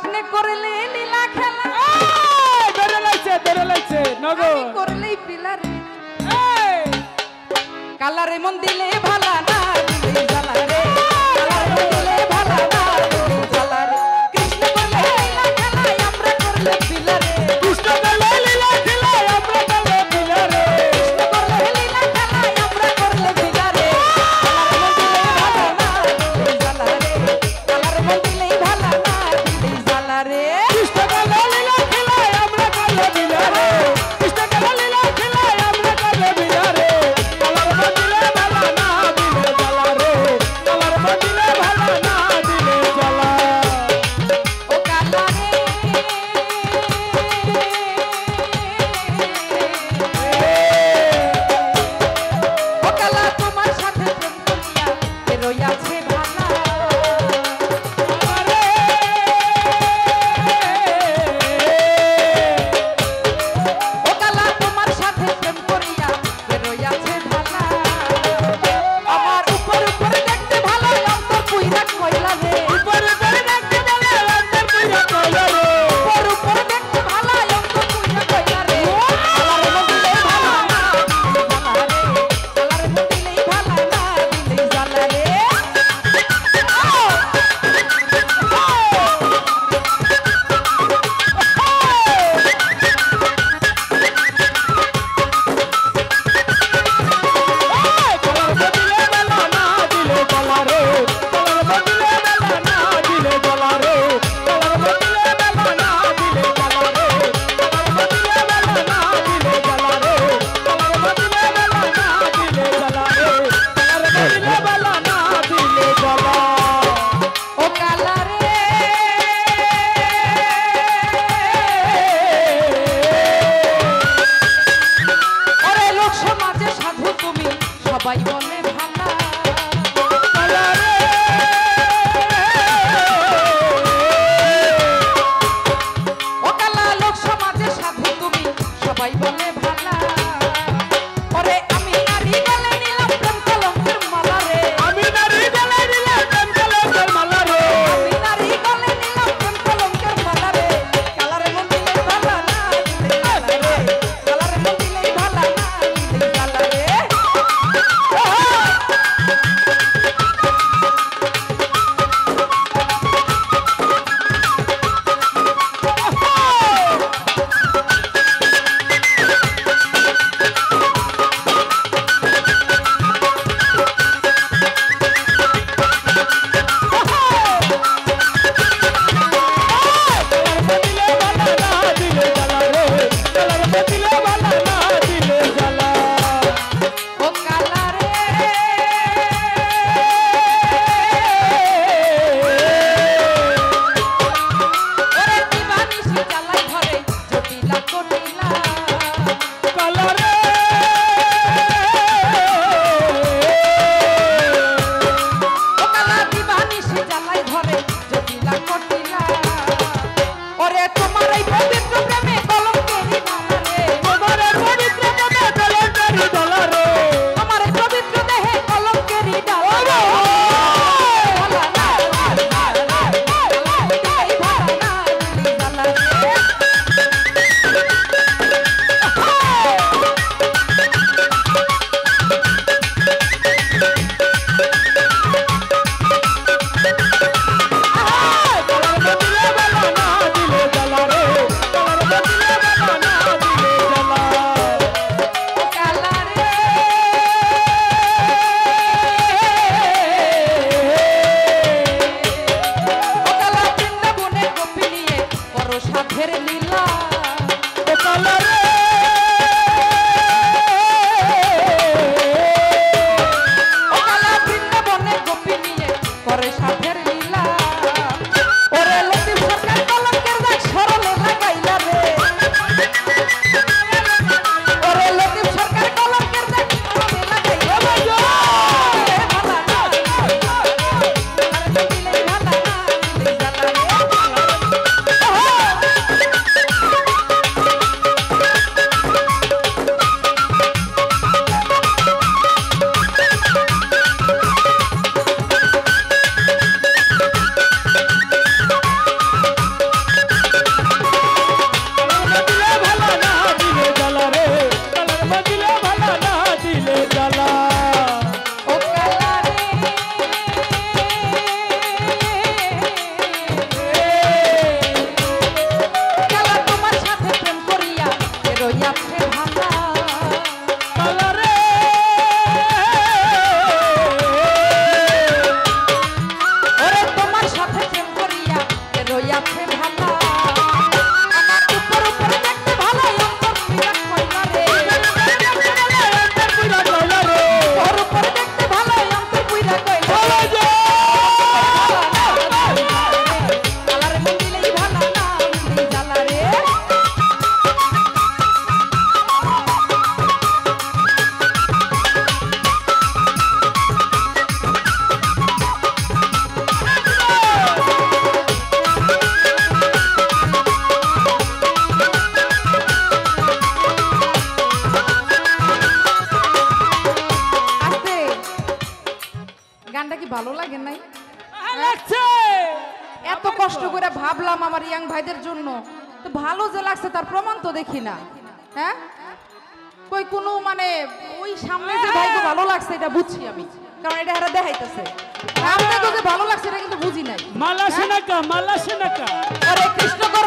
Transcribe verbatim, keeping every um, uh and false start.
আপনি করলে লীলা খেলা ধরে লাইছে ধরে লাইছে নগো আমি করলেই পিলারে কালারে মন দিলে ভালা না দিলে জ্বালা রে কালারে মন দিলে ভালা না দিলে জ্বালা রে কৃষ্ণ করলে লীলা খেলা আমরা করলে পিলারে কৃষ্ণ করলে লীলা খেলা আমরা করলে পিলারে কৃষ্ণ করলে লীলা খেলা আমরা করলে পিলারে কালারে মন দিলে ভালা না দিলে জ্বালা রে কৃষ্ণ করলে লীলা খেলা আমরা করলে পিলারে কৃষ্ণ করলে লীলা খেলা আমরা করলে পিলারে কালারে মন দিলে ভালা না দিলে ভাবলাম আমার ইয়াং ভাইদের জন্য, তো ভালো যে লাগছে তার প্রমাণ তো দেখি না। হ্যাঁ, কই কোনো মানে ওই সামনে যে ভাইকে ভালো লাগছে এটা বুঝছি আমি, কারণ এটা এরা দেখাইতেছে। আপনাকে যে ভালো লাগছে এটা কিন্তু বুঝি নাই। মালা সেনাকা মালা সেনাকা আরে কৃষ্ণ